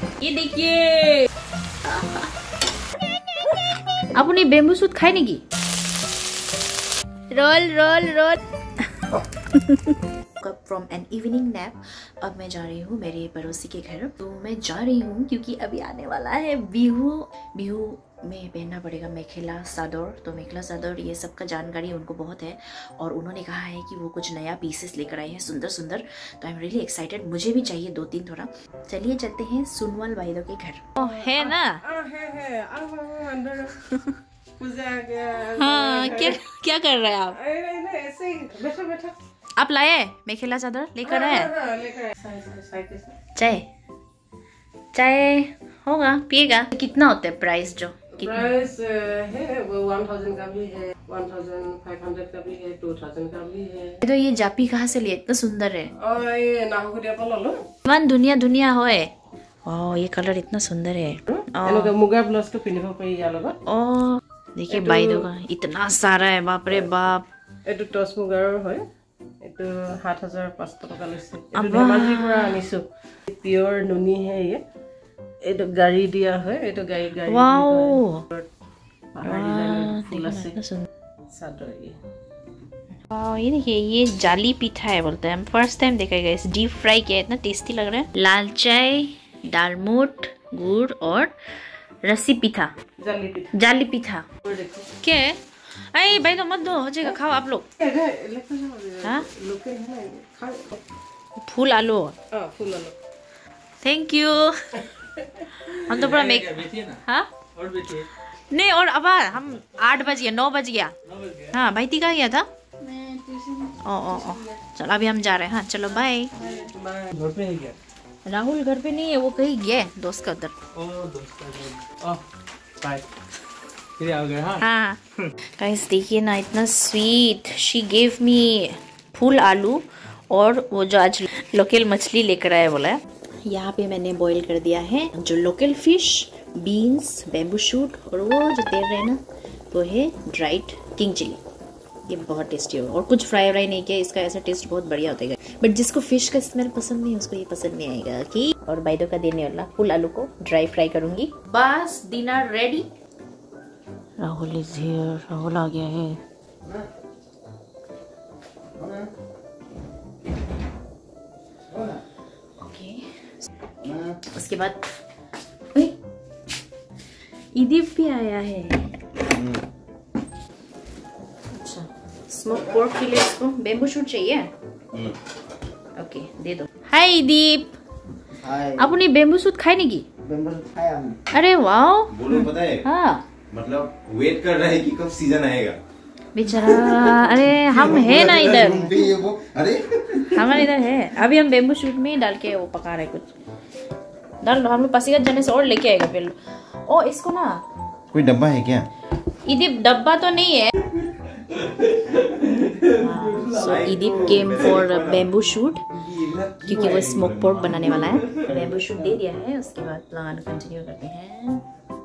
ये देखिए अपनी बेम्बू सूट खाए नहीं की roll roll roll from an evening nap. अब मैं जा रही हूँ मेरे पड़ोसी के घर। तो मैं जा रही हूँ क्योंकि अभी आने वाला है बिहू। बिहू में पहनना पड़ेगा मेखेला चादर। तो मेखेला चादर ये सब का जानकारी उनको बहुत है और उन्होंने कहा है कि वो कुछ नया पीसेस लेकर आए हैं सुंदर सुंदर। तो आई एम रियली एक्साइटेड। मुझे भी चाहिए 2-3 थोड़ा। चलिए चलते हैं सुनवाल भाईदो के घर। है ना? हाँ क्या कर रहे हैं आप? ऐसे ही बैठो बैठो। आप लाए मेखेला चादर लेकर आए? चाय चाय होगा पिएगा? कितना होता है प्राइस? जो प्राइस है वो 1000 का भी है, 1500 का भी है, 2000 का भी है। तो ये जापी कहाँ से लिए? इतना सुंदर है। और ये नाहकुरिया पर लो वन दुनिया दुनिया होए। ओह ये कलर इतना सुंदर है। एनका मुगा ब्लाउज तो पिनिब पाई या লগত। ओह देखिए बाईदो का इतना सारा है, बाप रे बाप। एटु टस मुगार হয়। एटु 7500 টাকা লৈছে। एटु ধেমাজি পৰা আনিছো। পিওর নুনি है ये। एटु गाड़ी दिया है। एटु गाड़ी वाओ फूल আছে। सादर ये। वाओ ये देखिए ये जाली पिठा है बोलते हैं। हम फर्स्ट टाइम देखा है गाइस। डीप फ्राई किया है, इतना टेस्टी लग रहा है। लाल चाय, दालमोट, गुड़ और रस्सी पिठा, जाली पिठा। क्या है? अरे भाई तो मत दो, हो जाएगा, खाओ आप लोग। हाँ? फूल आलू। फूल आलू। Thank you. हम तो पूरा मेक। हाँ नहीं और अब हम 8 बज गया, 9 बज गया। हाँ भाई कहाँ गया था? ओ चलो अभी हम जा रहे हैं। हाँ चलो बाय। घर पे है क्या? राहुल घर पे नहीं है, वो कहीं गया दोस्त का उधर। हाँ गाइस देखिए ना इतना स्वीट। शी गेव मी फूल आलू और वो जो आज लोकल मछली लेकर आया बोला है। यहाँ पे मैंने बॉईल कर दिया है जो local fish, beans, bamboo shoot और वो जो तेल रहे ना वो है ड्राइड किंग चिली। ये बहुत टेस्टी होगा और कुछ फ्राई व्राई नहीं किया, इसका ऐसा टेस्ट बहुत बढ़िया होता है। बट जिसको फिश का स्मेल पसंद नहीं उसको ये पसंद नहीं आएगा। कि और बाईदो का देने वाला फुल आलू को ड्राई फ्राई करूंगी। बस dinner ready. Rahul is here. Rahul आ गया है। ओके उसके बाद ईदीप भी आया है। अच्छा स्मोक पोर्क के लिए इसको बेम्बू शूट चाहिए। ओके दे दो। हाय दीप। हाय। अपनी बेम्बू सूट खाए नहीं की? बेम्बू सूट खाया हमने। अरे वाओ। बोलो पता है? हाँ मतलब वेट कर रहा है कि कब सीजन आएगा। बेचारा। अरे हम है ना इधर। अरे हमारे इधर है। अभी हम बेम्बू शूट में डाल के वो पका रहे कुछ। डाल हम लोग पासीघाट जाने से और लेके आएगा फिर। ओ इसको ना कोई डब्बा है क्या? इदीप डब्बा तो नहीं है। सो इदीप केम फॉर बेम्बू शूट क्योंकि वो स्मोक पोर्क बनाने वाला है। बेम्बू शूट दे दिया है। उसके बाद लगाना कंटिन्यू करते हैं।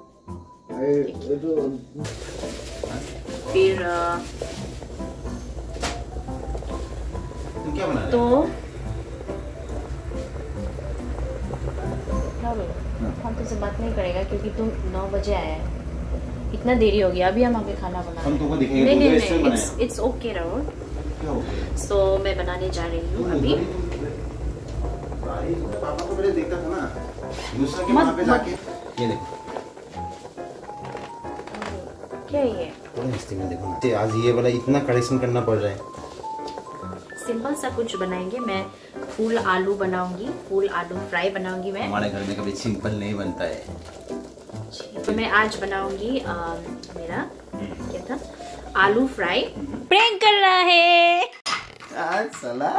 फिर क्या बना तो हम तुझसे बात नहीं करेगा क्योंकि तुम 9 बजे आया है। इतना देरी हो गया। अभी हम आगे खाना बना रहे हैं। नहीं इट्स ओके राहुल। सो मैं बनाने जा रही हूँ अभी। पापा को मैंने देखा था ना दूसरा के वहाँ पे जाके। ये देखो क्या ये? में देखो आज ये वाला इतना करेक्शन करना पड़ रहा है। सिंपल सा कुछ बनाएंगे। मैं फूल आलू बनाऊंगी, फूल आलू फ्राई बनाऊंगी। मैं हमारे घर में कभी सिंपल नहीं बनता है। तो मैं आज बनाऊंगी मेरा क्या था आलू फ्राई। प्रैंक कर रहा है आज साला।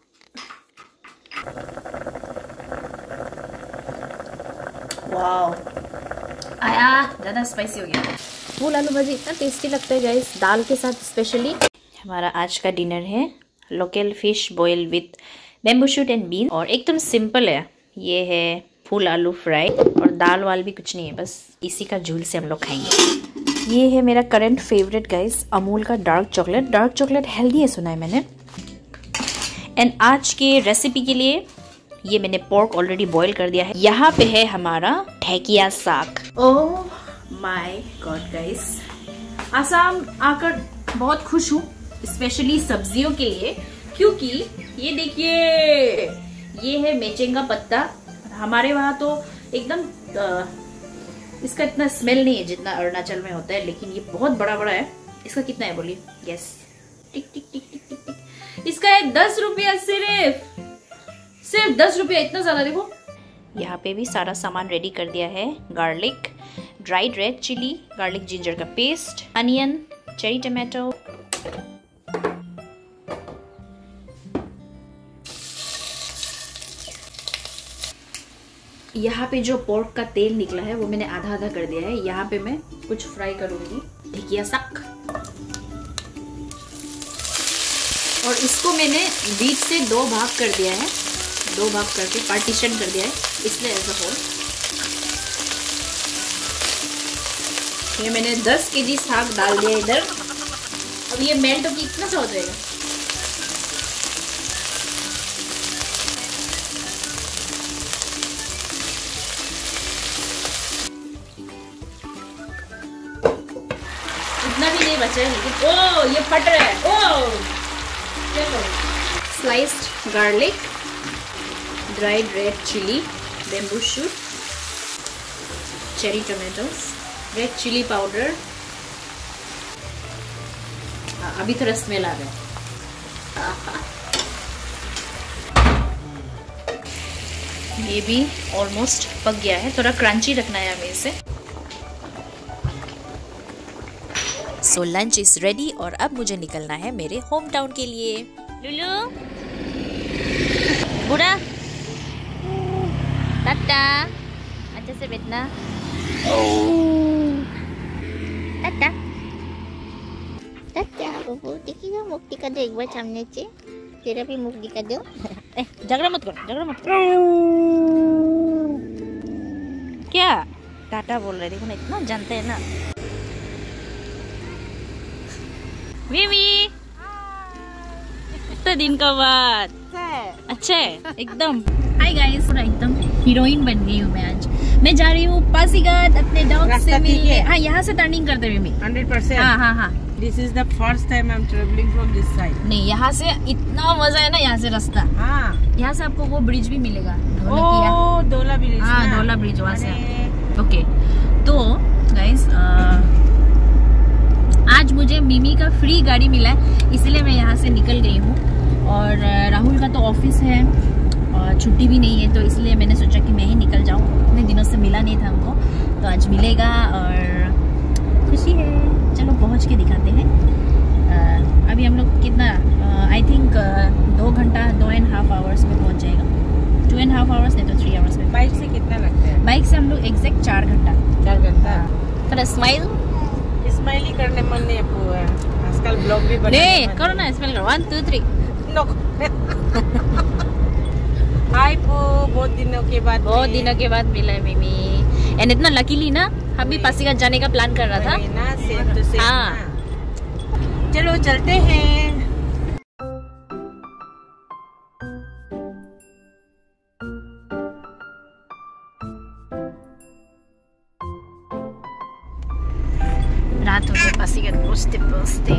वाओ आया ज्यादा स्पाइसी हो गया। फूल आलू भाजी इतना टेस्टी लगता है गाइस दाल के साथ स्पेशली। हमारा आज का डिनर है local fish boil with bamboo shoot and bean और एकदम सिंपल है। ये है फूल आलू फ्राई और दाल वाल भी कुछ नहीं है, बस इसी का झूल से हम लोग खाएंगे। ये है मेरा करंट फेवरेट गाइस अमूल का dark chocolate. Dark chocolate healthy है सुना है मैंने। एंड आज के रेसिपी के लिए ये मैंने पोर्क ऑलरेडी बॉईल कर दिया है। यहाँ पे है हमारा ढेकिया साग। Oh my god guys, Assam आकर बहुत खुश हूँ, स्पेशली सब्जियों के लिए, क्योंकि ये देखिए ये है मेचेंगा पत्ता। हमारे वहाँ तो एकदम इसका इतना स्मेल नहीं है जितना अरुणाचल में होता है, लेकिन ये बहुत बड़ा बड़ा है। इसका कितना है बोलिए? Yes, tick tick tick tick tick tick. इसका है 10 रुपया, सिर्फ 10 रुपया, इतना ज्यादा। देखो यहाँ पे भी सारा सामान रेडी कर दिया है। Garlic, dried red chilli, garlic ginger का पेस्ट, अनियन, चेरी टमाटो, यहाँ पे जो पोर्क का तेल निकला है वो मैंने आधा आधा कर दिया है। यहाँ पे मैं कुछ फ्राई करूंगी, ढेकिया साग, और इसको मैंने बीच से 2 भाग कर दिया है, 2 भाग करके पार्टीशन कर दिया है, इसलिए एज अ होल। ये मैंने 10 केजी साग डाल दिया इधर। अब ये मेल्ट होकर कितना सा हो जाएगा? इतना भी नहीं बचा है, लेकिन ओ ये फट रहा है। ओ चलो, sliced garlic, dried red chilli, bamboo shoot, cherry tomatoes, red chilli powder. अभी थोड़ा स्मेल आ रहा है। ये भी ऑलमोस्ट पक गया है, थोड़ा क्रंची रखना है हमें इसे। सो लंच इज रेडी और अब मुझे निकलना है मेरे होम टाउन के लिए। लुलू, बुरा, टाटा, अच्छे से बैठना। टाटा, टाटा बाबू, देखिएगा मुख दिखा दो एक बार सामने से, तेरा भी मुख दिखा दो। झगड़ा मत करो, झगड़ा मत करो। क्या टाटा बोल रहे, देखो ना, इतना जानते हैं ना। बेबी, इतना दिन का बाद अच्छा है एकदम। हाय गाइस, पूरा एकदम हीरोइन बन गई हूँ मैं आज। मैं जा रही हूँ पासीघाट अपने डॉग से मिलने। हाँ, यहाँ से टर्निंग करते हुए 100%। हाँ। This is the first time I'm traveling from this side. नहीं, यहाँ से इतना मजा है ना, यहाँ से रास्ता। हाँ, यहाँ से आपको वो ब्रिज भी मिलेगा, डोला ब्रिज। हाँ, डोला ब्रिज, वहाँ से। ओके, तो गाइस आज मुझे मिमी का फ्री गाड़ी मिला है, इसलिए मैं यहाँ से निकल गई हूँ। और राहुल का तो ऑफिस है और छुट्टी भी नहीं है, तो इसलिए मैंने सोचा कि मैं ही निकल जाऊँ। इतने दिनों से मिला नहीं था हमको, तो आज मिलेगा और खुशी है। चलो पहुँच के दिखाते हैं। अभी हम लोग कितना, आई थिंक 2 घंटा 2.5 आवर्स में पहुँच जाएगा। 2.5 आवर्स नहीं तो 3 आवर्स में। बाइक से कितना लगता है? बाइक से हम लोग एग्जैक्ट 4 घंटा। 4 घंटा। थोड़ा स्माइल ही करने मन नहीं है। आजकल ब्लॉग भी नहीं करो ना, स्माइल करो। 1 2 3 हाय पू, बहुत दिनों के बाद मिला है मिमी। एंड इतना लकीली ना, हम भी पासीघाट जाने का प्लान कर रहा था ना, सेम टू सेम। हाँ, चलो चलते हैं। रात हो गई पासीघाट पहुँचते पहुँचते।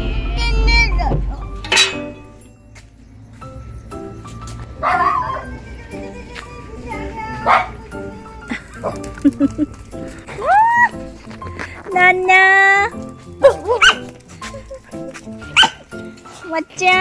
नाना बच्चा,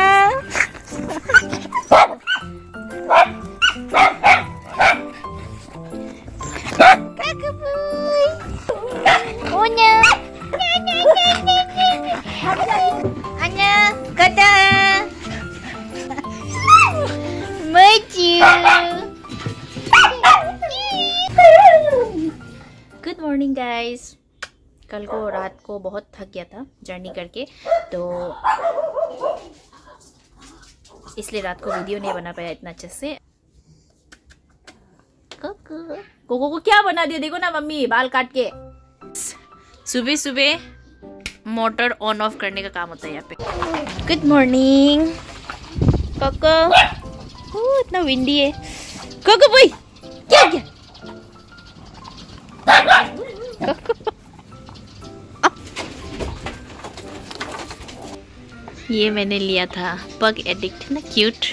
गुड मॉर्निंग गाइस। कल को रात को बहुत थक गया था जर्नी करके, तो इसलिए रात को वीडियो नहीं बना पाया इतना अच्छे से। कोको को क्या बना दिया, देखो ना मम्मी, बाल काट के। सुबह सुबह मोटर ऑन ऑफ करने का काम होता है यहाँ पे। Good morning Coco. इतना विंडी है, कोको भाई क्या क्या ये मैंने लिया था पग एडिक्ट ना, cute.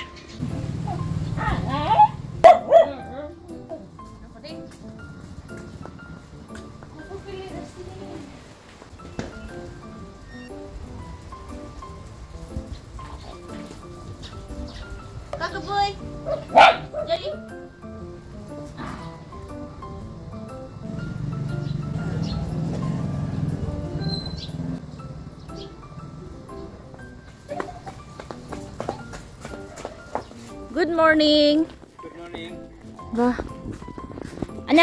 Good morning. Good morning. Wah. Ana.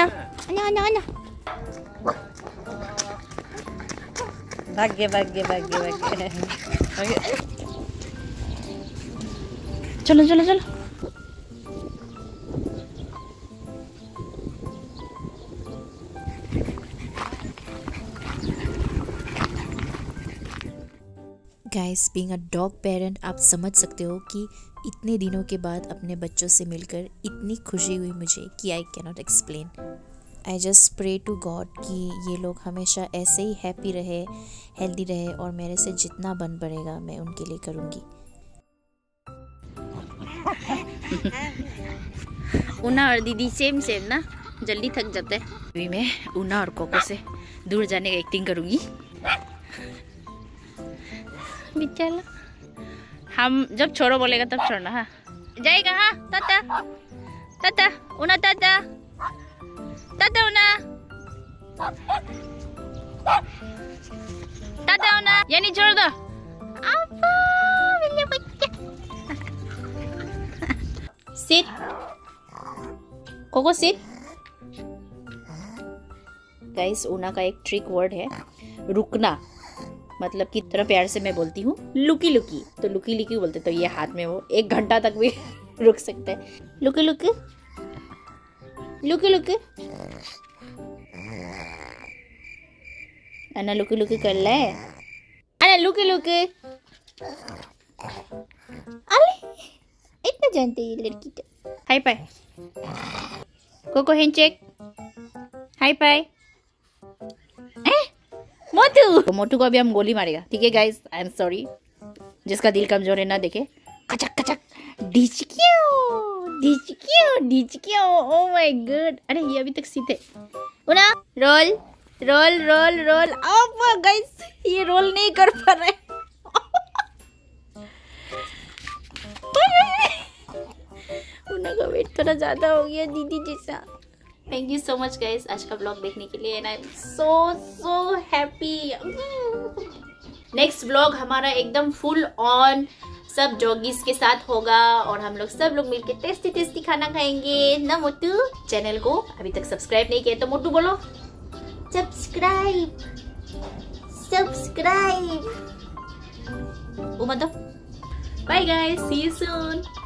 भाग्य भाग्य भाग्य भाग्य। चलो चलो चलो। Guys, being a dog parent, आप समझ सकते हो कि इतने दिनों के बाद अपने बच्चों से मिलकर इतनी खुशी हुई मुझे कि I can not explain. I just pray to God कि ये लोग हमेशा ऐसे ही हैप्पी रहे, हेल्दी रहे और मेरे से जितना बन पड़ेगा मैं उनके लिए करूँगी। उना और दीदी सेम सेम ना, जल्दी थक जाते हैं। अभी मैं उना और कोको से दूर जाने का एक्टिंग करूँगी। चलो, हम जब छोड़ो बोलेगा तब छोड़ना। हाँ जाएगा। हाँ ताता ताता उना ताता ताता उना ताता उना, यानी छोड़ दो। Sit Coco sit. Guys, Una का एक ट्रिक वर्ड है रुकना, मतलब कि तरह प्यार से मैं बोलती हूँ लुकी लुकी, तो लुकी लुकी बोलते, तो ये हाथ में वो 1 घंटा तक भी रुक सकते हैं। लुकी लुकी लुकी लुकी अन्ना, लुकी लुकी कर ले अन्ना, लुकी लुकी। अरे इतना जानते ये लड़की तो। High five Coco, handshake, high five. मोटू, तो मोटू को अभी हम गोली मारेगा, ठीक है गाइस? आई एम सॉरी, जिसका दिल कमजोर है ना देखे। कचक कचक डिचकियो। ओह माय गॉड, अरे ये अभी तक सीधे। उना roll roll roll roll. Oh guys, ये रोल नहीं कर पा रहे। उना का वेट थोड़ा ज्यादा हो गया दीदी जैसा। Thank you so much guys आज का ब्लॉग देखने के लिए, and I am so happy. Next blog हमारा एकदम फुल ऑन सब डॉगीज के साथ होगा और हम लोग सब लोग मिलके टेस्टी टेस्टी खाना खाएंगे ना मोटू। चैनल को अभी तक सब्सक्राइब नहीं किया तो मोटू बोलो सब्सक्राइब। उमा दो। Bye guys, see you soon.